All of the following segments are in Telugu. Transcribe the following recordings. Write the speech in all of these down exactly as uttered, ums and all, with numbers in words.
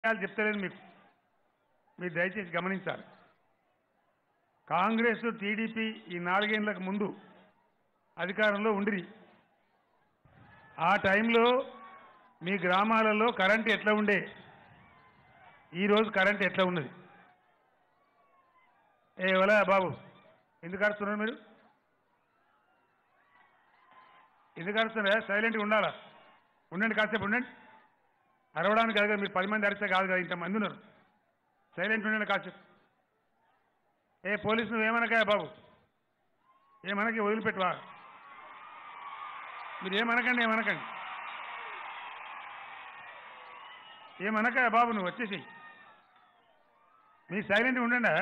చెప్తలేదు మీకు మీరు దయచేసి గమనించాలి. కాంగ్రెస్ టీడీపీ ఈ నాలుగేళ్లకు ముందు అధికారంలో ఉండిరి. ఆ టైంలో మీ గ్రామాలలో కరెంట్ ఎట్లా ఉండే, ఈరోజు కరెంట్ ఎట్లా ఉన్నది? ఏ ఎవలా బాబు ఎందుకు అరుస్తున్నారు మీరు? ఎందుకు అరుస్తున్నారా? సైలెంట్గా ఉండాలా? ఉండండి, కాసేపు ఉండండి. అరవడానికి కాదు కదా, మీరు పది మంది అరిస్తే కాదు కదా, ఇంతమంది ఉన్నారు. సైలెంట్ ఉండండి కాసేపు. ఏ పోలీసు నువ్వేమనకా బాబు, ఏమనకి వదిలిపెట్టువా. మీరు ఏమనకండి, ఏమనకండి, ఏమనకా బాబు, నువ్వు వచ్చేసి మీ సైలెంట్గా ఉండండి.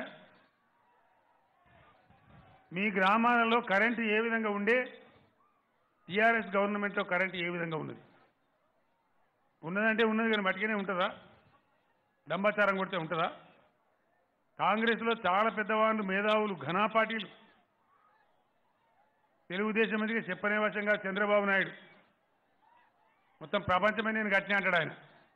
మీ గ్రామాలలో కరెంటు ఏ విధంగా ఉండే, టీఆర్ఎస్ గవర్నమెంట్లో కరెంటు ఏ విధంగా ఉన్నది? ఉన్నదంటే ఉన్నది కానీ మట్టిగానే ఉంటుందా? డంబాచారం కొడితే ఉంటుందా? కాంగ్రెస్లో చాలా పెద్దవాళ్ళు, మేధావులు, ఘనాపాటీలు, తెలుగుదేశం మందికి చెప్పనే వశంగా చంద్రబాబు నాయుడు మొత్తం ప్రపంచమే నేను గట్టిన అంటాడు ఆయన.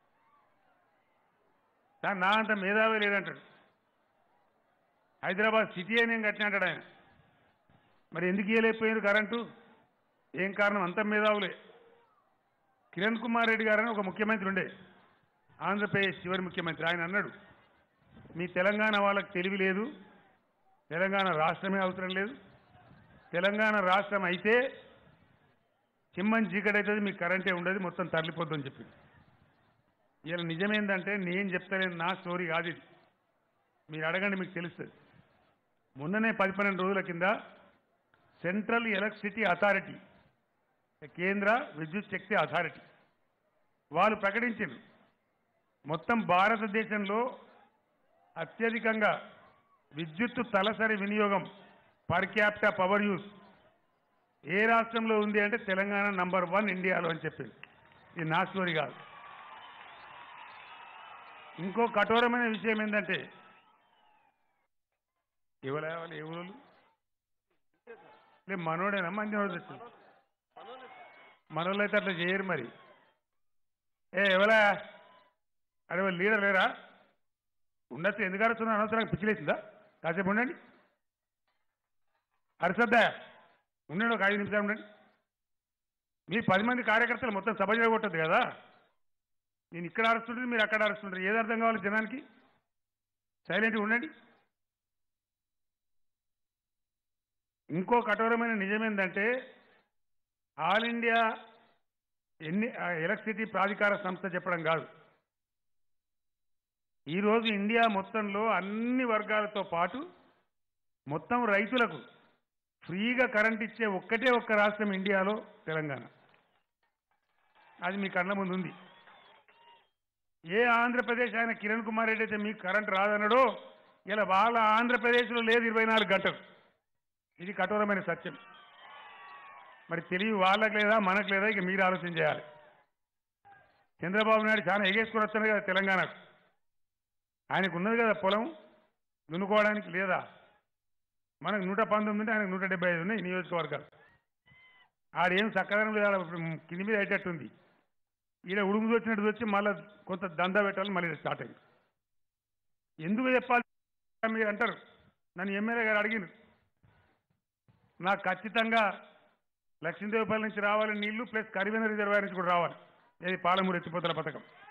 కానీ నా అంత మేధావి లేదంటాడు. హైదరాబాద్ సిటీ అని నేను గట్టిన అంటాడు ఆయన. మరి ఎందుకు ఇవ్వలేకపోయారు కరెంటు? ఏం కారణం? అంత మేధావులే. కిరణ్ కుమార్ రెడ్డి గారని ఒక ముఖ్యమంత్రి ఉండే, ఆంధ్రప్రదేశ్ చివరి ముఖ్యమంత్రి. ఆయన అన్నాడు, మీ తెలంగాణ వాళ్ళకి తెలివి లేదు, తెలంగాణ రాష్ట్రమే అవసరం లేదు, తెలంగాణ రాష్ట్రం అయితే చిమ్మని చీకటి అవుతుంది, మీకు కరెంటే ఉండదు, మొత్తం తరలిపోద్దని చెప్పి. ఇలా నిజమేందంటే నేను చెప్తాను, నా స్టోరీ కాదు ఇది, మీరు అడగండి మీకు తెలుస్తుంది. మొన్ననే పది పన్నెండు రోజుల కింద సెంట్రల్ ఎలక్ట్రిసిటీ అథారిటీ, కేంద్ర విద్యుత్ శక్తి అథారిటీ వాళ్ళు ప్రకటించారు, మొత్తం భారతదేశంలో అత్యధికంగా విద్యుత్తు తలసరి వినియోగం పర్ క్యాపిటా పవర్ యూస్ ఏ రాష్ట్రంలో ఉంది అంటే తెలంగాణ నంబర్ వన్ ఇండియాలో అని చెప్పింది. ఇది నా స్టోరీ కాదు. ఇంకో కఠోరమైన విషయం ఏంటంటే, ఎవరు ఎవరు లేదు మనోడేనా మంది వచ్చి మనోళ్ళు అయితే అట్లా చేయరు. మరి ఏ ఎవరా అరే వాళ్ళు లీడర్ లేరా? ఉండొచ్చు. ఎందుకు అరుస్తున్నా? అనవసరంగా పిచ్చిలేసిందా? కాసేపు ఉండండి, అరసద్దా ఉండండి, ఒక ఐదు నిమిషాలు ఉండండి. మీ పది మంది కార్యకర్తలు మొత్తం సభ చేయగొట్టద్దు కదా. నేను ఇక్కడ అరుస్తుంటే మీరు అక్కడ అరుస్తుంటారు, ఏది అర్థం కావాలి జనానికి? సైలెంట్గా ఉండండి. ఇంకో కఠోరమైన నిజమేందంటే, ఆల్ ఇండియా ఎన్ని ఎలక్ట్రిసిటీ ప్రాధికార సంస్థ చెప్పడం కాదు, ఈరోజు ఇండియా మొత్తంలో అన్ని వర్గాలతో పాటు మొత్తం రైతులకు ఫ్రీగా కరెంట్ ఇచ్చే ఒక్కటే ఒక్క రాష్ట్రం ఇండియాలో తెలంగాణ. అది మీ కళ్ళ ముందు ఉంది. ఏ ఆంధ్రప్రదేశ్ ఆయన కిరణ్ కుమార్ రెడ్డి అయితే మీకు కరెంట్ రాదన్నాడో, ఇలా వాళ్ళ ఆంధ్రప్రదేశ్లో లేదు ఇరవై నాలుగు గంటలు. ఇది కఠోరమైన సత్యం. మరి తెలివి వాళ్ళకి లేదా మనకు లేదా? ఇక మీరు ఆలోచన చేయాలి. చంద్రబాబు నాయుడు చాలా ఎగేసుకుని వస్తున్నాడు కదా తెలంగాణకు. ఆయనకు ఉన్నది కదా పొలం దున్నుకోవడానికి, లేదా? మనకు నూట పంతొమ్మిది ఉంటే ఆయనకు నూట డెబ్బై ఐదు ఉన్నాయి నియోజకవర్గాలు. ఆడేం చక్కదనం లేదా, కింది మీద అయ్యేటట్టుంది. ఈడ ఉడుము వచ్చినట్టు వచ్చి మళ్ళీ కొంత దందా పెట్టాలి, మళ్ళీ స్టార్ట్ అయింది. ఎందుకు చెప్పాలి మీరు అంటారు. నన్ను ఎమ్మెల్యే గారు అడిగిన, నాకు ఖచ్చితంగా లక్ష్మీదేవిపల్లి నుంచి రావాలి నీళ్లు, ప్లస్ కరివేన రిజర్వాయర్ నుంచి కూడా రావాలి. ఇది పాలమూరు ఎత్తిపోతల పథకం.